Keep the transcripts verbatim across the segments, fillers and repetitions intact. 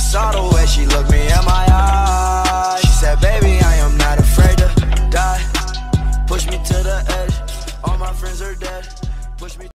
saw the way she looked me in my eyes. She said, baby, I am not afraid to die. Push me to the edge, all my friends are dead. Push me.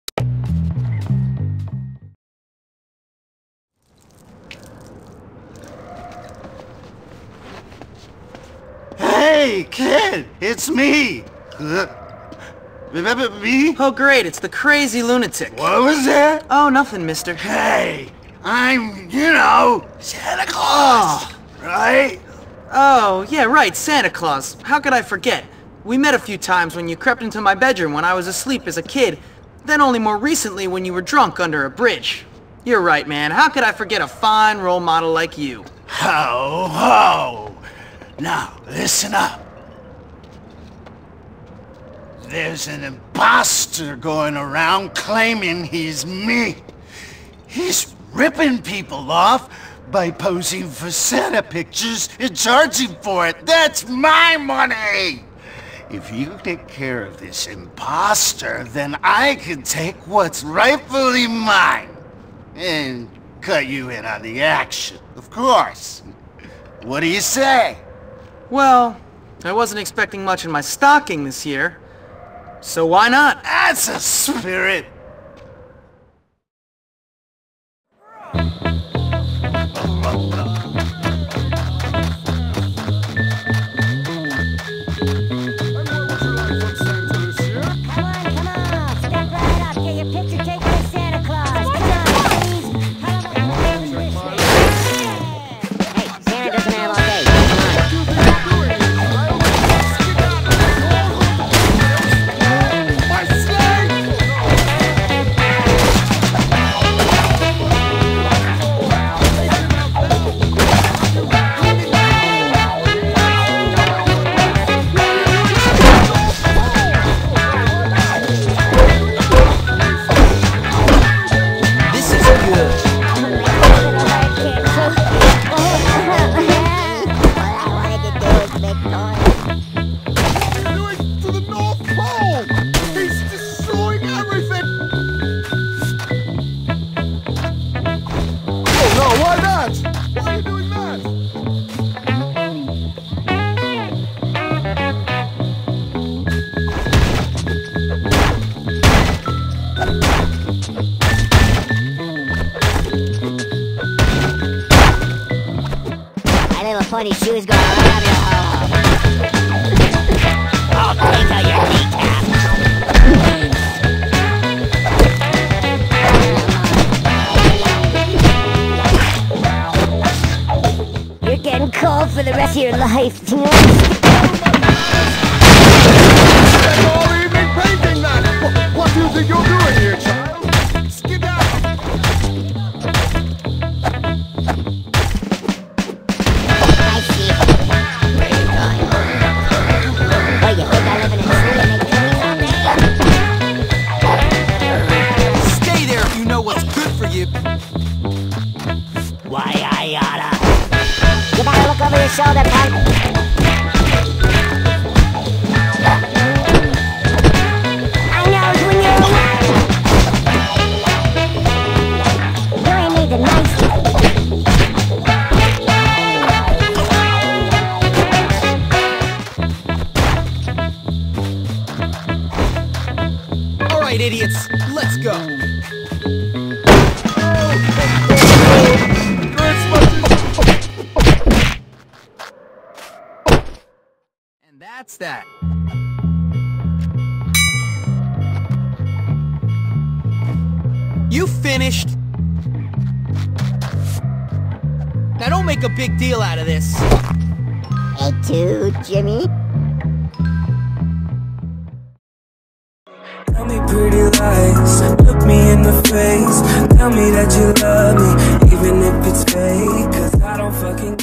Hey, kid, it's me. Uh, remember me? Oh, great, it's the crazy lunatic. What was that? Oh, nothing, mister. Hey, I'm, you know, Santa Claus, Oh. right? Oh, yeah, right, Santa Claus. How could I forget? We met a few times when you crept into my bedroom when I was asleep as a kid, then only more recently when you were drunk under a bridge. You're right, man. How could I forget a fine role model like you? Ho, ho. Now, listen up. There's an imposter going around claiming he's me. He's ripping people off by posing for Santa pictures and charging for it. That's my money! If you take care of this imposter, then I can take what's rightfully mine and cut you in on the action, of course. What do you say? Well, I wasn't expecting much in my stocking this year, so why not? That's a spirit. Funny shoes going around your home. I'll take out your kneecap. You're getting cold for the rest of your life. All evening painting that. What do you think you're doing here, child? Skedaddle. Why I oughta. You better look over your shoulder, punk. I know when you're away. You ain't need the nice. All right, idiots, let's go. And that's that. You finished? Now don't make a big deal out of this. Hey, too, Jimmy. Tell me pretty lies, look me in the face. Tell me that you love me, even if it's fake. Cause I don't fucking